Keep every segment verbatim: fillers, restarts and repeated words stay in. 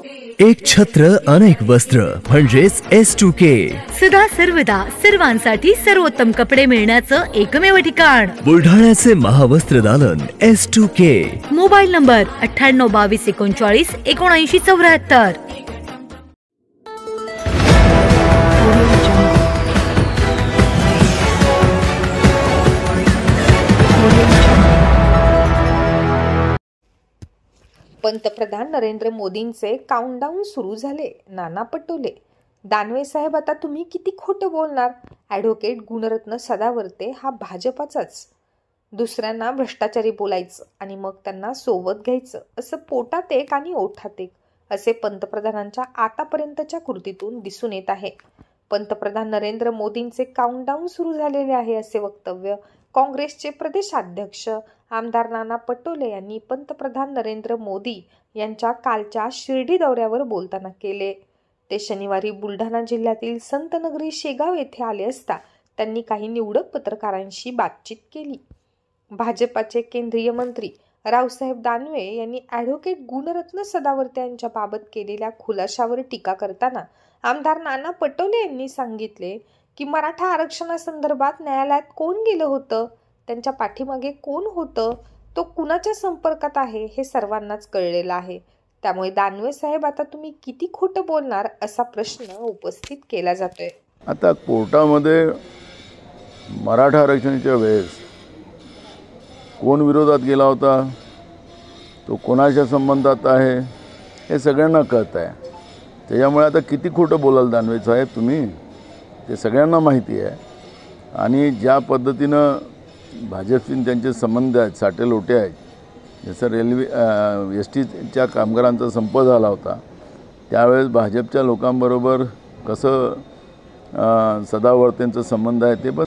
एक छत्र अनेक वस्त्र म्हणजेच एस टू के। सदा सर्वदा सर्वांसाठी सर्वोत्तम कपडे मिळण्याचं एकमेव ठिकाण बुलढाण्याचे महावस्त्र दालन S two K. Mobile number अठ्ठ्याण्णव बावीस एकोणचाळीस एकोणऐंशी चौऱ्याहत्तर। पंतप्रधान नरेंद्र मोदींचे काउंटडाऊन सुरू झाले। नाना पटोले, दानवे साहेब आता तुम्ही किती खोटं बोलणार। ॲडव्होकेट गुणरत्न सदावर्ते हा भाजपाचाच। दुसऱ्यांना भ्रष्टाचारी बोलायचं आणि मग त्यांना सोबत घ्यायचं, असं पोटात एक आणि ओठात एक असे पंतप्रधानांच्या आतापर्यंतच्या कृतीतून दिसून येत आहे। पंतप्रधान नरेंद्र मोदींचे काउंटडाऊन सुरू झालेले आहे असे वक्तव्य काँग्रेसचे प्रदेशाध्यक्ष आमदार नाना पटोले यांनी पंतप्रधान नरेंद्र मोदी यांच्या कालच्या शिर्डी दौऱ्यावर बोलताना केले। ते शनिवारी बुलढाणा जिल्ह्यातील संतनगरी शेगाव येथे आले असता त्यांनी काही निवडक पत्रकारांशी बातचीत केली। भाजपाचे केंद्रीय मंत्री रावसाहेब दानवे यांनी ॲडव्होकेट गुणरत्न सदावर्ते यांच्या बाबत केलेल्या खुलाशावर टीका करताना आमदार नाना पटोले यांनी सांगितले की मराठा आरक्षणासंदर्भात न्यायालयात कोण गेलं होतं, त्यांच्या पाठीमागे कोण होतं, तो कुणाच्या संपर्कात आहे हे सर्वांनाच कळलेलं आहे। त्यामुळे दानवे साहेब आता तुम्ही किती खोटं बोलणार असा प्रश्न उपस्थित केला जातोय। आता कोर्टामध्ये मराठा आरक्षणाच्या वेळेस कोण विरोधात गेला होता, तो कोणाच्या संबंधात आहे हे सगळ्यांना कळत आहे। त्याच्यामुळे आता किती खोटं बोलाल दानवे साहेब तुम्ही, ते सगळ्यांना माहिती आहे। आणि ज्या पद्धतीनं भाजपशी त्यांचे संबंध आहेत, साटे लोटे आहेत, जसं रेल्वे एस टीच्या कामगारांचा संप झाला होता त्यावेळेस भाजपच्या लोकांबरोबर कसं सदावर्तेंचा संबंध आहे ते पण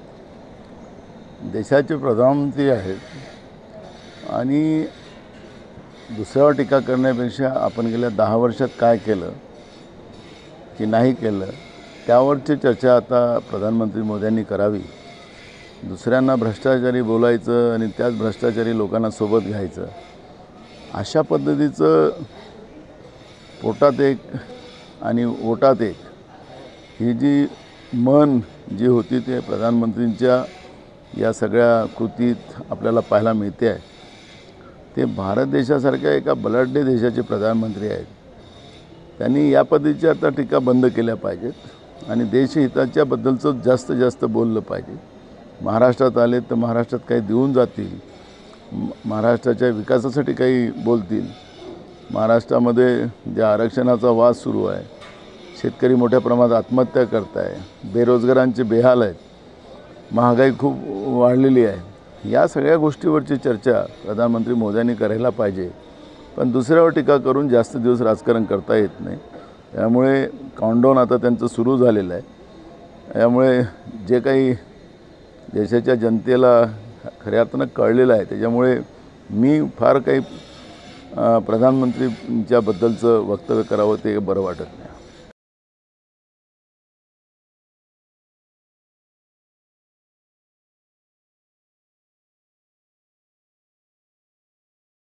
देशाचे प्रधानमंत्री आहेत आणि दुसऱ्यावर टीका करण्यापेक्षा आपण गेल्या दहा वर्षात काय केलं की नाही केलं त्यावरची चर्चा आता प्रधानमंत्री मोदींनी करावी। दुसऱ्यांना भ्रष्टाचारी बोलायचं आणि त्याच भ्रष्टाचारी लोकांना सोबत घ्यायचं, अशा पद्धतीचं पोटात एक आणि ओटात एक ही जी मन जी होती ते प्रधानमंत्रींच्या या सगळ्या कृतीत आपल्याला पाहायला मिळते आहे। ते भारत देशासारख्या एका बलाढ्य देशाचे प्रधानमंत्री आहेत। त्यांनी या पद्धतीच्या आता टीका बंद केल्या पाहिजेत आणि देशहिताच्याबद्दलचं जास्त जास्त बोललं पाहिजे। महाराष्ट्रात आले तर महाराष्ट्रात काही देऊन जातील, महाराष्ट्राच्या विकासासाठी काही बोलतील। महाराष्ट्रामध्ये ज्या आरक्षणाचा वाद सुरू आहे, शेतकरी मोठ्या प्रमाणात आत्महत्या करत आहे, बेरोजगारांचे बेहाल आहेत, महागाई खूप वाढलेली आहे, या सगळ्या गोष्टीवरची चर्चा प्रधानमंत्री मोदींनी करायला पाहिजे। पण दुसऱ्यावर टीका करून जास्त दिवस राजकारण करता येत नाही। त्यामुळे काउंटडाऊन आता त्यांचं सुरू झालेलं आहे। त्यामुळे जे काही देशाच्या जनतेला खऱ्या अर्थानं कळलेलं आहे त्याच्यामुळे मी फार काही प्रधानमंत्रींच्याबद्दलचं वक्तव्य करावं ते बरं वाटत नाही।